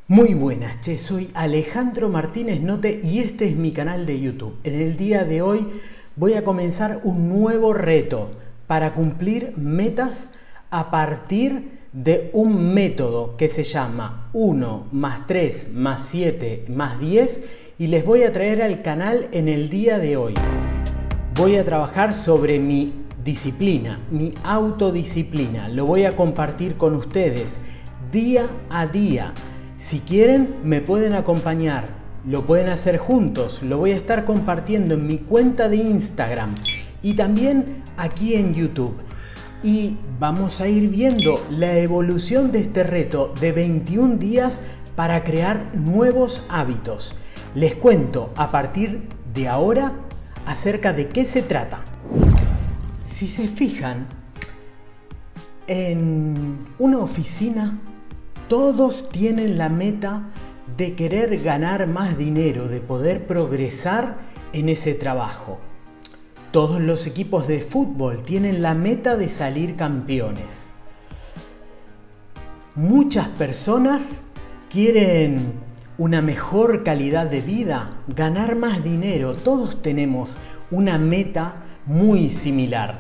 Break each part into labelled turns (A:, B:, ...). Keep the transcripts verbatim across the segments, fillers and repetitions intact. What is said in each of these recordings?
A: Muy buenas, che, soy Alejandro Martínez Note y este es mi canal de YouTube. En el día de hoy voy a comenzar un nuevo reto para cumplir metas a partir de un método que se llama uno más tres más siete más diez y les voy a traer al canal en el día de hoy. Voy a trabajar sobre mi disciplina, mi autodisciplina. Lo voy a compartir con ustedes día a día. Si quieren, me pueden acompañar, lo pueden hacer juntos, lo voy a estar compartiendo en mi cuenta de Instagram y también aquí en YouTube. Y vamos a ir viendo la evolución de este reto de veintiún días para crear nuevos hábitos. Les cuento a partir de ahora acerca de qué se trata. Si se fijan, en una oficina todos tienen la meta de querer ganar más dinero, de poder progresar en ese trabajo. Todos los equipos de fútbol tienen la meta de salir campeones. Muchas personas quieren una mejor calidad de vida, ganar más dinero. Todos tenemos una meta muy similar.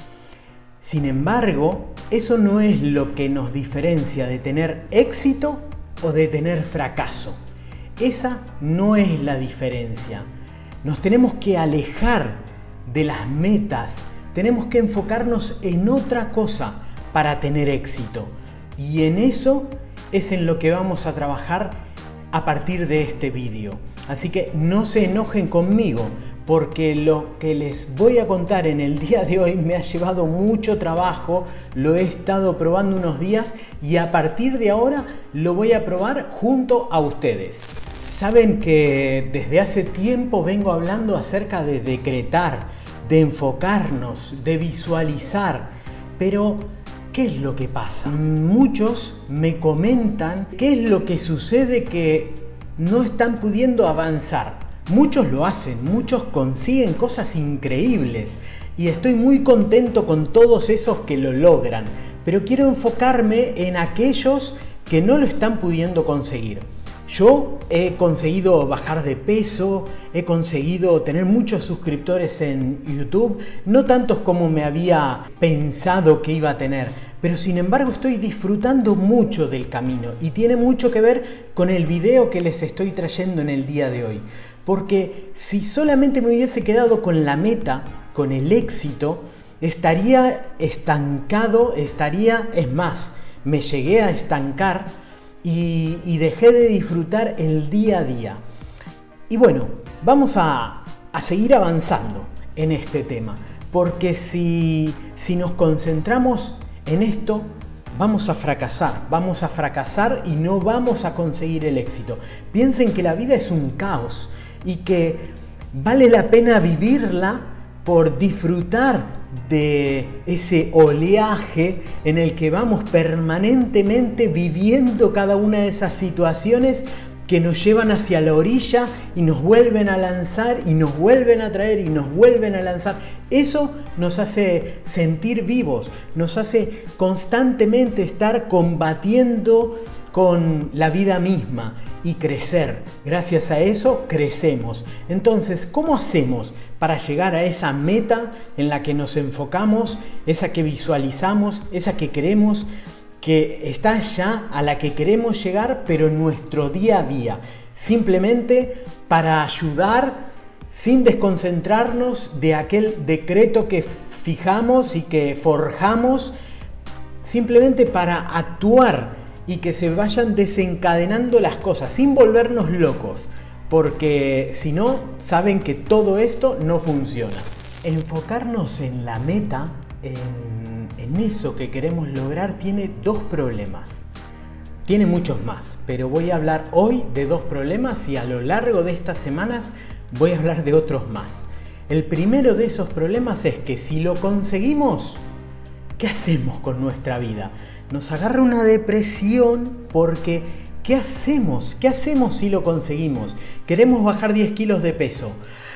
A: Sin embargo, eso no es lo que nos diferencia de tener éxito o de tener fracaso. Esa no es la diferencia. Nos tenemos que alejar de las metas. Tenemos que enfocarnos en otra cosa para tener éxito. Y en eso es en lo que vamos a trabajar a partir de este vídeo. Así que no se enojen conmigo, porque lo que les voy a contar en el día de hoy me ha llevado mucho trabajo, lo he estado probando unos días y a partir de ahora lo voy a probar junto a ustedes. Saben que desde hace tiempo vengo hablando acerca de decretar, de enfocarnos, de visualizar, pero ¿qué es lo que pasa? Muchos me comentan qué es lo que sucede que no están pudiendo avanzar. Muchos lo hacen, muchos consiguen cosas increíbles y estoy muy contento con todos esos que lo logran, pero quiero enfocarme en aquellos que no lo están pudiendo conseguir. Yo he conseguido bajar de peso, he conseguido tener muchos suscriptores en YouTube, no tantos como me había pensado que iba a tener, pero sin embargo estoy disfrutando mucho del camino y tiene mucho que ver con el video que les estoy trayendo en el día de hoy. Porque si solamente me hubiese quedado con la meta, con el éxito, estaría estancado, estaría, es más, me llegué a estancar y, y dejé de disfrutar el día a día. Y bueno, vamos a, a seguir avanzando en este tema, porque si, si nos concentramos en esto, vamos a fracasar, vamos a fracasar y no vamos a conseguir el éxito. Piensen que la vida es un caos y que vale la pena vivirla por disfrutar de ese oleaje en el que vamos permanentemente viviendo cada una de esas situaciones que nos llevan hacia la orilla y nos vuelven a lanzar y nos vuelven a traer y nos vuelven a lanzar. Eso nos hace sentir vivos, nos hace constantemente estar combatiendo con la vida misma y crecer. Gracias a eso crecemos. Entonces, ¿cómo hacemos para llegar a esa meta en la que nos enfocamos, esa que visualizamos, esa que queremos, que está ya a la que queremos llegar, pero en nuestro día a día? Simplemente para ayudar sin desconcentrarnos de aquel decreto que fijamos y que forjamos, simplemente para actuar y que se vayan desencadenando las cosas sin volvernos locos, porque si no, saben que todo esto no funciona. Enfocarnos en la meta, en, en eso que queremos lograr, tiene dos problemas. Tiene muchos más, pero voy a hablar hoy de dos problemas y a lo largo de estas semanas voy a hablar de otros más. El primero de esos problemas es que si lo conseguimos, ¿qué hacemos con nuestra vida? Nos agarra una depresión porque ¿qué hacemos? ¿Qué hacemos si lo conseguimos? Queremos bajar diez kilos de peso.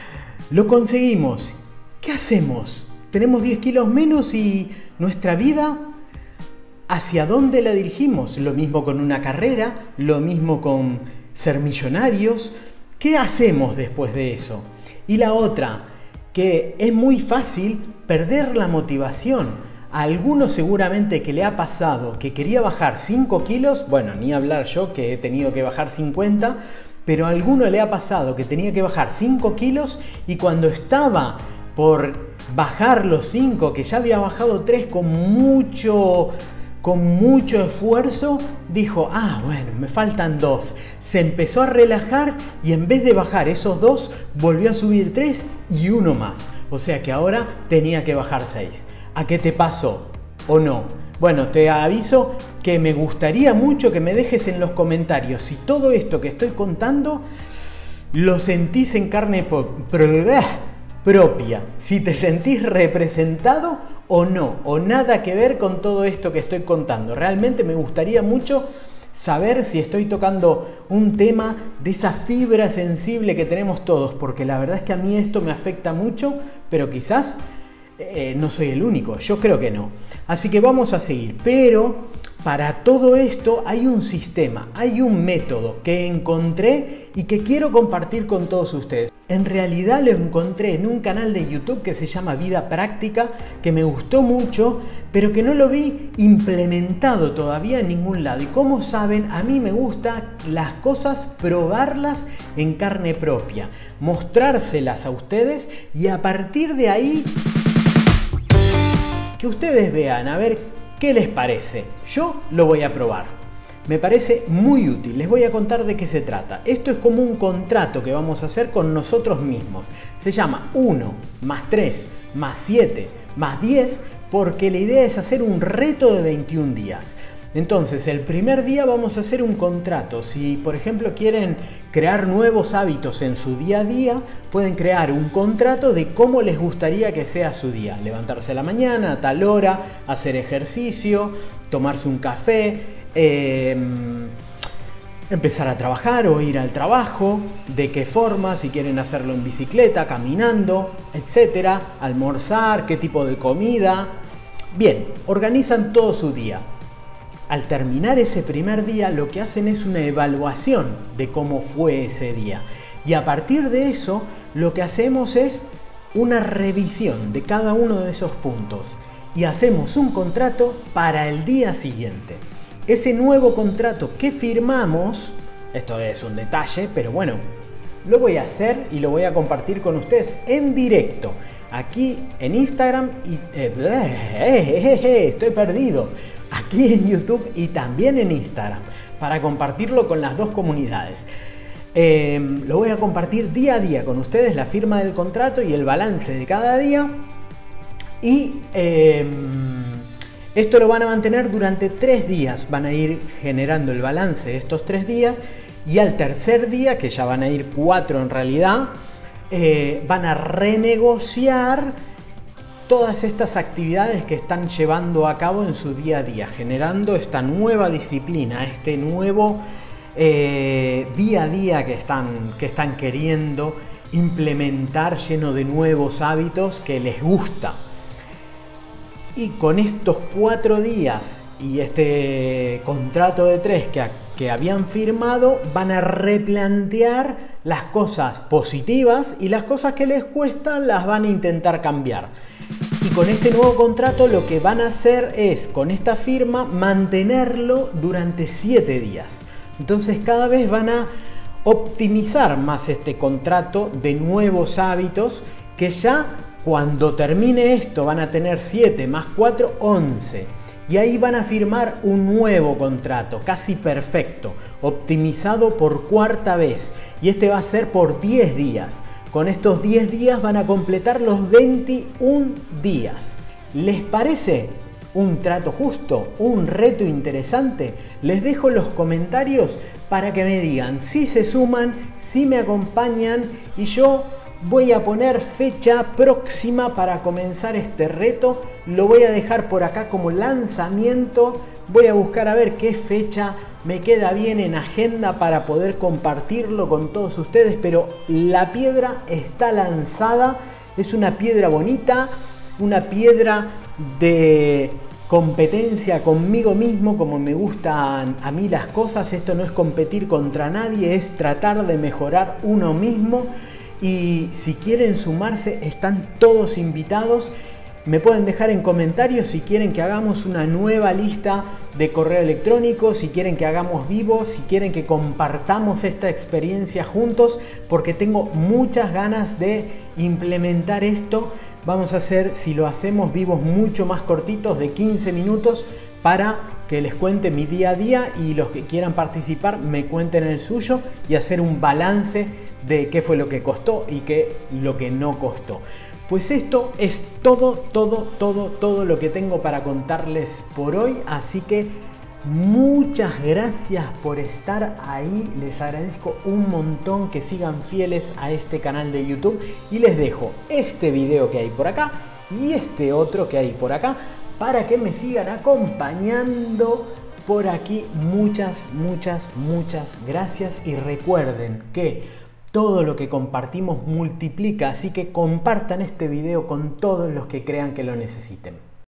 A: Lo conseguimos. ¿Qué hacemos? Tenemos diez kilos menos y nuestra vida ¿hacia dónde la dirigimos? Lo mismo con una carrera, lo mismo con ser millonarios. ¿Qué hacemos después de eso? Y la otra, que es muy fácil perder la motivación. A alguno seguramente que le ha pasado que quería bajar cinco kilos, bueno, ni hablar yo que he tenido que bajar cincuenta, pero a alguno le ha pasado que tenía que bajar cinco kilos y cuando estaba por bajar los cinco, que ya había bajado tres con mucho, con mucho esfuerzo, dijo, ah, bueno, me faltan dos. Se empezó a relajar y en vez de bajar esos dos, volvió a subir tres y uno más. O sea que ahora tenía que bajar seis. ¿A qué te pasó? ¿O no? Bueno, te aviso que me gustaría mucho que me dejes en los comentarios si todo esto que estoy contando lo sentís en carne propia, si te sentís representado o no, o nada que ver con todo esto que estoy contando. Realmente me gustaría mucho saber si estoy tocando un tema de esa fibra sensible que tenemos todos, porque la verdad es que a mí esto me afecta mucho, pero quizás Eh, no soy el único, yo creo que no. Así que vamos a seguir, pero para todo esto hay un sistema, hay un método que encontré y que quiero compartir con todos ustedes. En realidad lo encontré en un canal de YouTube que se llama Vida Práctica, que me gustó mucho, pero que no lo vi implementado todavía en ningún lado. Y como saben, a mí me gusta las cosas, probarlas en carne propia, mostrárselas a ustedes y a partir de ahí que ustedes vean a ver qué les parece. Yo lo voy a probar. Me parece muy útil. Les voy a contar de qué se trata. Esto es como un contrato que vamos a hacer con nosotros mismos. Se llama uno más tres más siete más diez porque la idea es hacer un reto de veintiún días. Entonces, el primer día vamos a hacer un contrato. Si, por ejemplo, quieren crear nuevos hábitos en su día a día, pueden crear un contrato de cómo les gustaría que sea su día. Levantarse a la mañana, a tal hora, hacer ejercicio, tomarse un café, eh, empezar a trabajar o ir al trabajo, de qué forma, si quieren hacerlo en bicicleta, caminando, etcétera, almorzar, qué tipo de comida. Bien, organizan todo su día. Al terminar ese primer día, lo que hacen es una evaluación de cómo fue ese día. Y a partir de eso, lo que hacemos es una revisión de cada uno de esos puntos. Y hacemos un contrato para el día siguiente. Ese nuevo contrato que firmamos, esto es un detalle, pero bueno, lo voy a hacer y lo voy a compartir con ustedes en directo. Aquí en Instagram y... Eh, eh, eh, eh, estoy perdido. Aquí en YouTube y también en Instagram para compartirlo con las dos comunidades. Eh, lo voy a compartir día a día con ustedes, la firma del contrato y el balance de cada día. Y eh, esto lo van a mantener durante tres días. Van a ir generando el balance de estos tres días y al tercer día, que ya van a ir cuatro en realidad, eh, van a renegociar todas estas actividades que están llevando a cabo en su día a día, generando esta nueva disciplina, este nuevo eh, día a día que están, que están queriendo implementar, lleno de nuevos hábitos que les gusta. Y con estos cuatro días y este contrato de tres que, que habían firmado, van a replantear las cosas positivas y las cosas que les cuestan las van a intentar cambiar. Y con este nuevo contrato lo que van a hacer es, con esta firma, mantenerlo durante siete días. Entonces cada vez van a optimizar más este contrato de nuevos hábitos que ya cuando termine esto van a tener siete más cuatro, once. Y ahí van a firmar un nuevo contrato, casi perfecto, optimizado por cuarta vez. Y este va a ser por diez días. Con estos diez días van a completar los veintiún días. ¿Les parece un trato justo? ¿Un reto interesante? Les dejo los comentarios para que me digan si se suman, si me acompañan y yo voy a poner fecha próxima para comenzar este reto. Lo voy a dejar por acá como lanzamiento. Voy a buscar a ver qué fecha me queda bien en agenda para poder compartirlo con todos ustedes, pero la piedra está lanzada. Es una piedra bonita, una piedra de competencia conmigo mismo, como me gustan a mí las cosas. Esto no es competir contra nadie, es tratar de mejorar uno mismo. Y si quieren sumarse, están todos invitados. Me pueden dejar en comentarios si quieren que hagamos una nueva lista de correo electrónico, si quieren que hagamos vivo, si quieren que compartamos esta experiencia juntos, porque tengo muchas ganas de implementar esto. Vamos a hacer, si lo hacemos, vivos mucho más cortitos, de quince minutos, para que les cuente mi día a día y los que quieran participar me cuenten el suyo, y hacer un balance de qué fue lo que costó y qué lo que no costó. Pues esto es todo, todo, todo, todo lo que tengo para contarles por hoy. Así que muchas gracias por estar ahí. Les agradezco un montón que sigan fieles a este canal de YouTube. Y les dejo este video que hay por acá y este otro que hay por acá para que me sigan acompañando por aquí. Muchas, muchas, muchas gracias. Y recuerden que todo lo que compartimos multiplica, así que compartan este video con todos los que crean que lo necesiten.